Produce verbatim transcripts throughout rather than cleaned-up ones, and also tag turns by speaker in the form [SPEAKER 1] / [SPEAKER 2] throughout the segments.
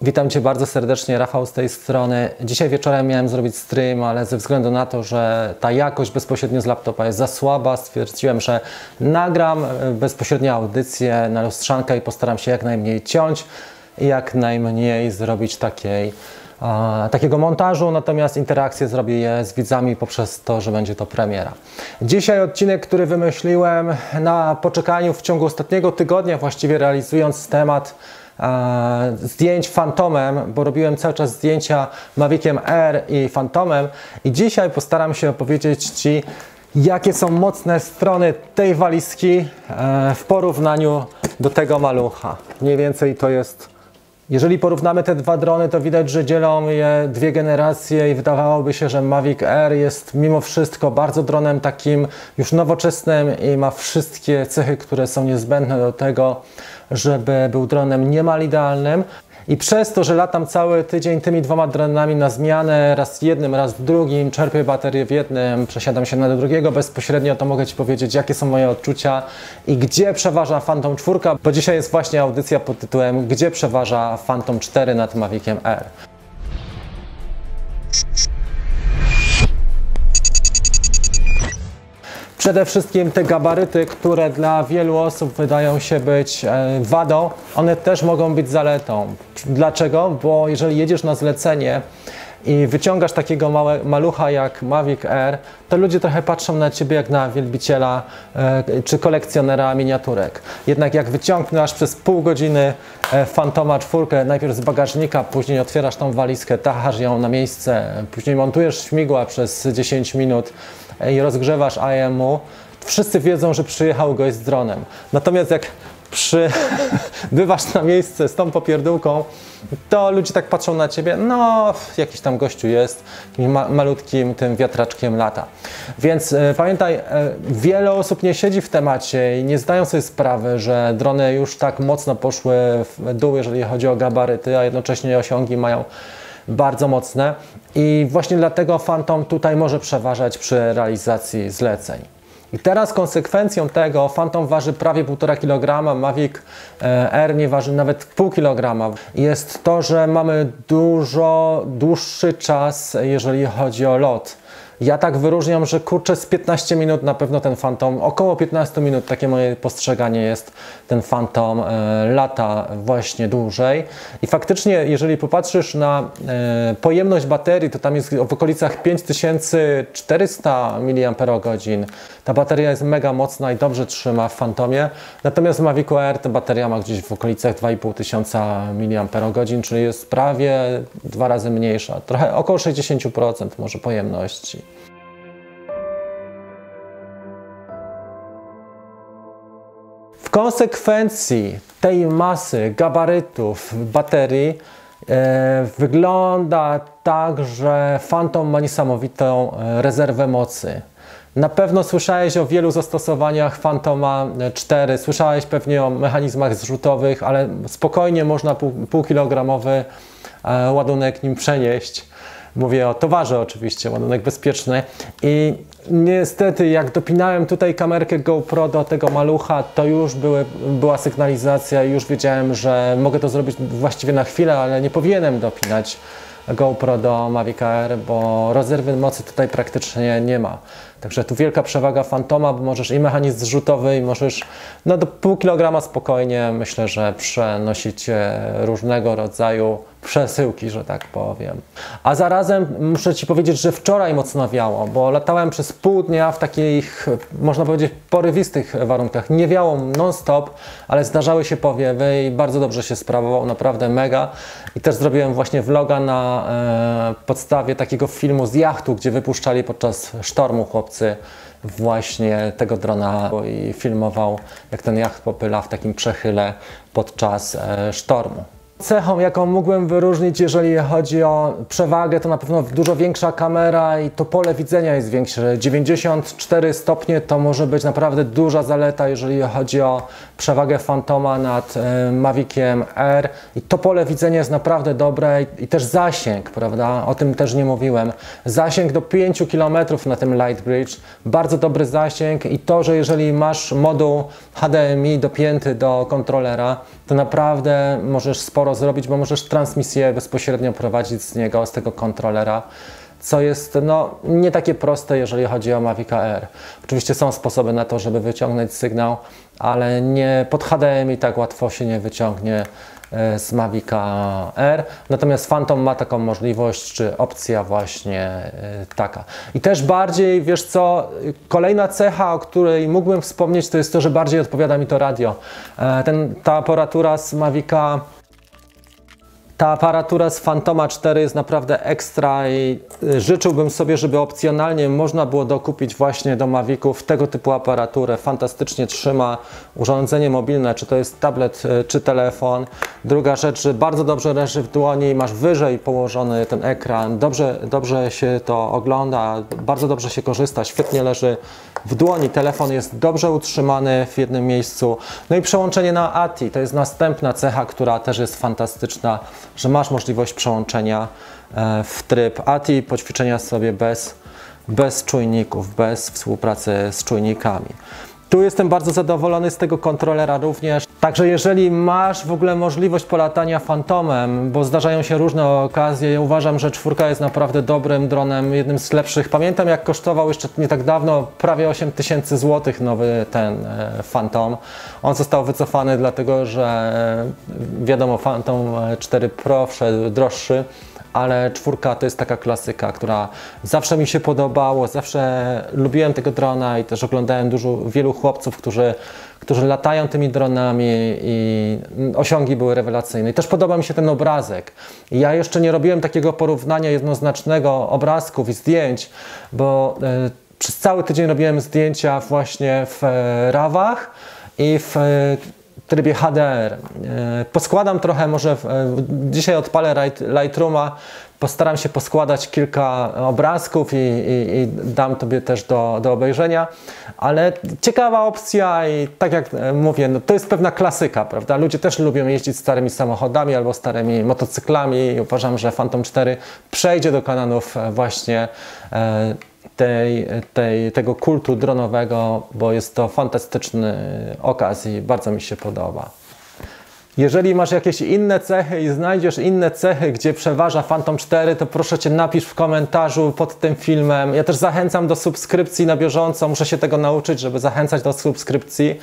[SPEAKER 1] Witam Cię bardzo serdecznie, Rafał z tej strony. Dzisiaj wieczorem miałem zrobić stream, ale ze względu na to, że ta jakość bezpośrednio z laptopa jest za słaba, stwierdziłem, że nagram bezpośrednio audycję na lustrzankę i postaram się jak najmniej ciąć i jak najmniej zrobić takiej, a, takiego montażu, natomiast interakcję zrobię je z widzami poprzez to, że będzie to premiera. Dzisiaj odcinek, który wymyśliłem na poczekaniu w ciągu ostatniego tygodnia, właściwie realizując temat zdjęć Phantomem, bo robiłem cały czas zdjęcia Maviciem Air i Phantomem i dzisiaj postaram się opowiedzieć Ci, jakie są mocne strony tej walizki w porównaniu do tego malucha. Mniej więcej to jest, jeżeli porównamy te dwa drony, to widać, że dzielą je dwie generacje i wydawałoby się, że Mavic Air jest mimo wszystko bardzo dronem takim już nowoczesnym i ma wszystkie cechy, które są niezbędne do tego, żeby był dronem niemal idealnym. I przez to, że latam cały tydzień tymi dwoma dronami na zmianę, raz jednym, raz drugim, czerpię baterię w jednym, przesiadam się na drugiego bezpośrednio, to mogę Ci powiedzieć, jakie są moje odczucia i gdzie przeważa Phantom cztery, bo dzisiaj jest właśnie audycja pod tytułem Gdzie przeważa Phantom cztery nad Maviciem Air. Przede wszystkim te gabaryty, które dla wielu osób wydają się być wadą, one też mogą być zaletą. Dlaczego? Bo jeżeli jedziesz na zlecenie i wyciągasz takiego małe, malucha jak Mavic Air, to ludzie trochę patrzą na Ciebie jak na wielbiciela e, czy kolekcjonera miniaturek. Jednak jak wyciągnasz przez pół godziny e, Phantoma cztery, najpierw z bagażnika, później otwierasz tą walizkę, tachasz ją na miejsce, później montujesz śmigła przez dziesięć minut e, i rozgrzewasz I M U, wszyscy wiedzą, że przyjechał gość z dronem. Natomiast jak przybywasz na miejsce z tą popierdółką, to ludzie tak patrzą na Ciebie, no jakiś tam gościu jest, ma, malutkim tym wiatraczkiem lata. Więc e, pamiętaj, e, wiele osób nie siedzi w temacie i nie zdają sobie sprawy, że drony już tak mocno poszły w dół, jeżeli chodzi o gabaryty, a jednocześnie osiągi mają bardzo mocne i właśnie dlatego Phantom tutaj może przeważać przy realizacji zleceń. I teraz konsekwencją tego Phantom waży prawie półtora kilograma, Mavic Air nie waży nawet pół kilograma. Jest to, że mamy dużo dłuższy czas, jeżeli chodzi o lot. Ja tak wyróżniam, że kurczę z piętnaście minut na pewno ten Phantom, około piętnaście minut, takie moje postrzeganie jest, ten Phantom e, lata właśnie dłużej. I faktycznie, jeżeli popatrzysz na e, pojemność baterii, to tam jest w okolicach pięć tysięcy czterysta miliamperogodzin. Ta bateria jest mega mocna i dobrze trzyma w Phantomie. Natomiast w Mavicu Air ta bateria ma gdzieś w okolicach dwa i pół tysiąca miliamperogodzin, czyli jest prawie dwa razy mniejsza, trochę około sześćdziesiąt procent może pojemności. W konsekwencji tej masy gabarytów baterii e, wygląda tak, że Phantom ma niesamowitą e, rezerwę mocy. Na pewno słyszałeś o wielu zastosowaniach Phantoma cztery, słyszałeś pewnie o mechanizmach zrzutowych, ale spokojnie można pół, półkilogramowy e, ładunek nim przenieść. Mówię o towarze oczywiście, ładunek bezpieczny i niestety jak dopinałem tutaj kamerkę GoPro do tego malucha, to już były, była sygnalizacja i już wiedziałem, że mogę to zrobić właściwie na chwilę, ale nie powinienem dopinać GoPro do Mavica Air, bo rezerwy mocy tutaj praktycznie nie ma. Także tu wielka przewaga Phantoma, bo możesz i mechanizm zrzutowy i możesz no, do pół kilograma spokojnie, myślę, że przenosić różnego rodzaju przesyłki, że tak powiem. A zarazem muszę Ci powiedzieć, że wczoraj mocno wiało, bo latałem przez pół dnia w takich, można powiedzieć, porywistych warunkach. Nie wiało non-stop, ale zdarzały się powiewy i bardzo dobrze się sprawował, naprawdę mega. I też zrobiłem właśnie vloga na e, podstawie takiego filmu z jachtu, gdzie wypuszczali podczas sztormu chłopcy właśnie tego drona i filmował, jak ten jacht popyla w takim przechyle podczas e, sztormu. Cechą, jaką mógłbym wyróżnić, jeżeli chodzi o przewagę, to na pewno dużo większa kamera i to pole widzenia jest większe. dziewięćdziesiąt cztery stopnie to może być naprawdę duża zaleta, jeżeli chodzi o przewagę Phantoma nad y, Maviciem Air. I to pole widzenia jest naprawdę dobre i, i też zasięg, prawda? O tym też nie mówiłem. Zasięg do pięciu kilometrów na tym Lightbridge, bardzo dobry zasięg i to, że jeżeli masz moduł H D M I dopięty do kontrolera, to naprawdę możesz sporo sporo zrobić, bo możesz transmisję bezpośrednio prowadzić z niego, z tego kontrolera, co jest no, nie takie proste, jeżeli chodzi o Mavica Air. Oczywiście są sposoby na to, żeby wyciągnąć sygnał, ale nie, pod H D M I tak łatwo się nie wyciągnie z Mavica Air, natomiast Phantom ma taką możliwość, czy opcja właśnie taka. I też bardziej, wiesz co, kolejna cecha, o której mógłbym wspomnieć, to jest to, że bardziej odpowiada mi to radio. Ten, ta aparatura z Mavica Ta aparatura z Phantoma cztery jest naprawdę ekstra i życzyłbym sobie, żeby opcjonalnie można było dokupić właśnie do Maviców tego typu aparaturę. Fantastycznie trzyma urządzenie mobilne, czy to jest tablet, czy telefon. Druga rzecz, że bardzo dobrze leży w dłoni, masz wyżej położony ten ekran, dobrze, dobrze się to ogląda, bardzo dobrze się korzysta, świetnie leży w dłoni. Telefon jest dobrze utrzymany w jednym miejscu. No i przełączenie na A T I, to jest następna cecha, która też jest fantastyczna, że masz możliwość przełączenia w tryb A T I, poćwiczenia sobie bez, bez czujników, bez współpracy z czujnikami. Tu jestem bardzo zadowolony z tego kontrolera również. Także jeżeli masz w ogóle możliwość polatania Phantomem, bo zdarzają się różne okazje, ja uważam, że czwórka jest naprawdę dobrym dronem, jednym z lepszych. Pamiętam, jak kosztował jeszcze nie tak dawno prawie osiem tysięcy złotych nowy ten e, Phantom. On został wycofany dlatego, że e, wiadomo, Phantom cztery Pro wszedł droższy, ale czwórka to jest taka klasyka, która zawsze mi się podobało, zawsze lubiłem tego drona i też oglądałem dużo, wielu chłopców, którzy, którzy latają tymi dronami i osiągi były rewelacyjne. I też podoba mi się ten obrazek. Ja jeszcze nie robiłem takiego porównania jednoznacznego obrazków i zdjęć, bo e, przez cały tydzień robiłem zdjęcia właśnie w e, rawach i w e, trybie H D R. Poskładam trochę, może dzisiaj odpalę Lightrooma, postaram się poskładać kilka obrazków i, i, i dam Tobie też do, do obejrzenia, ale ciekawa opcja i tak jak mówię, no to jest pewna klasyka, prawda? Ludzie też lubią jeździć starymi samochodami albo starymi motocyklami i uważam, że Phantom cztery przejdzie do kanonów właśnie e, Tej, tej, tego kultu dronowego, bo jest to fantastyczny okaz i bardzo mi się podoba. Jeżeli masz jakieś inne cechy i znajdziesz inne cechy, gdzie przeważa Phantom cztery, to proszę Cię, napisz w komentarzu pod tym filmem. Ja też zachęcam do subskrypcji na bieżąco, muszę się tego nauczyć, żeby zachęcać do subskrypcji.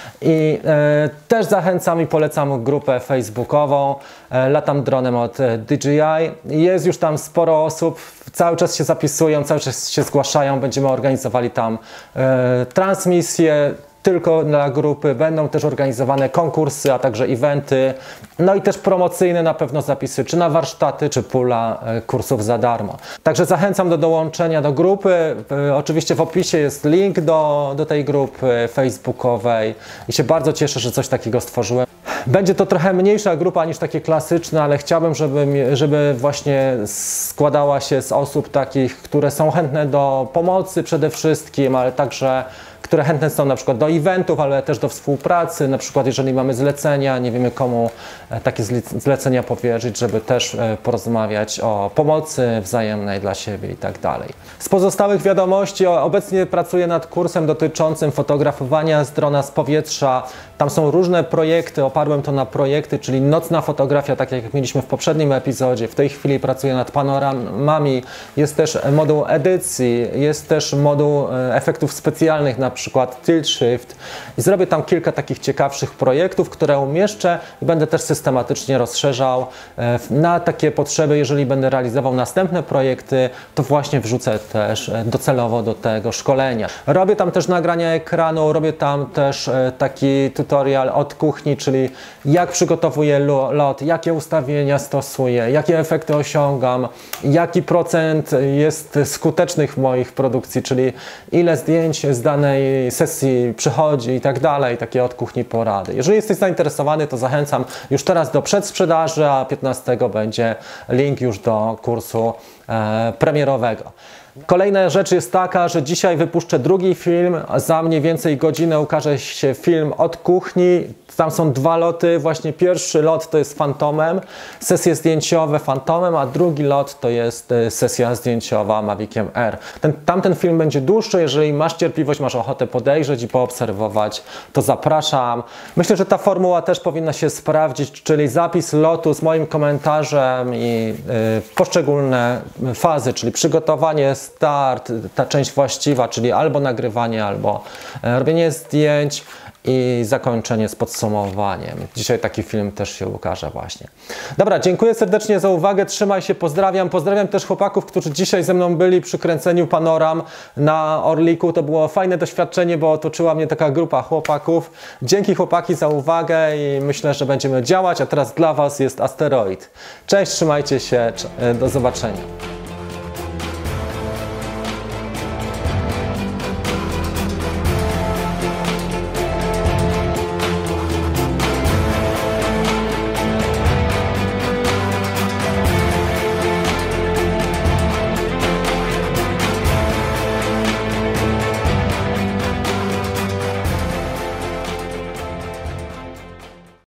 [SPEAKER 1] I e, też zachęcam i polecam grupę facebookową e, Latam dronem od D J I. Jest już tam sporo osób, cały czas się zapisują, cały czas się zgłaszają. Będziemy organizowali tam e, transmisje tylko dla grupy. Będą też organizowane konkursy, a także eventy. No i też promocyjne na pewno zapisy, czy na warsztaty, czy pula e, kursów za darmo. Także zachęcam do dołączenia do grupy. E, oczywiście w opisie jest link do, do tej grupy facebookowej i się bardzo cieszę, że coś takiego stworzyłem. Będzie to trochę mniejsza grupa niż takie klasyczne, ale chciałbym, żeby, żeby właśnie składała się z osób takich, które są chętne do pomocy przede wszystkim, ale także które chętne są na przykład do eventów, ale też do współpracy, na przykład jeżeli mamy zlecenia, nie wiemy komu takie zlecenia powierzyć, żeby też porozmawiać o pomocy wzajemnej dla siebie i tak dalej. Z pozostałych wiadomości, obecnie pracuję nad kursem dotyczącym fotografowania z drona z powietrza. Tam są różne projekty, oparłem to na projekty, czyli nocna fotografia, tak jak mieliśmy w poprzednim epizodzie. W tej chwili pracuję nad panoramami, jest też moduł edycji, jest też moduł efektów specjalnych, na przykład tilt shift. I zrobię tam kilka takich ciekawszych projektów, które umieszczę i będę też systematycznie rozszerzał na takie potrzeby. Jeżeli będę realizował następne projekty, to właśnie wrzucę też docelowo do tego szkolenia. Robię tam też nagrania ekranu, robię tam też taki tutorial od kuchni, czyli jak przygotowuję lot, jakie ustawienia stosuję, jakie efekty osiągam, jaki procent jest skutecznych w moich produkcji, czyli ile zdjęć z danej sesji przychodzi i tak dalej, takie od kuchni porady. Jeżeli jesteś zainteresowany, to zachęcam już teraz do przedsprzedaży, a piętnastego będzie link już do kursu e, premierowego. Kolejna rzecz jest taka, że dzisiaj wypuszczę drugi film, a za mniej więcej godzinę ukaże się film Od kuchni. Tam są dwa loty, właśnie pierwszy lot to jest Phantomem, sesje zdjęciowe Phantomem, a drugi lot to jest sesja zdjęciowa Maviciem R. Ten, tamten film będzie dłuższy, jeżeli masz cierpliwość, masz ochotę podejrzeć i poobserwować, to zapraszam. Myślę, że ta formuła też powinna się sprawdzić, czyli zapis lotu z moim komentarzem i y, poszczególne fazy, czyli przygotowanie, start, ta część właściwa, czyli albo nagrywanie, albo robienie zdjęć i zakończenie z podsumowaniem. Dzisiaj taki film też się ukaże właśnie. Dobra, dziękuję serdecznie za uwagę, trzymaj się, pozdrawiam. Pozdrawiam też chłopaków, którzy dzisiaj ze mną byli przy kręceniu panoram na Orliku. To było fajne doświadczenie, bo otoczyła mnie taka grupa chłopaków. Dzięki chłopaki za uwagę i myślę, że będziemy działać, a teraz dla Was jest asteroid. Cześć, trzymajcie się, do zobaczenia.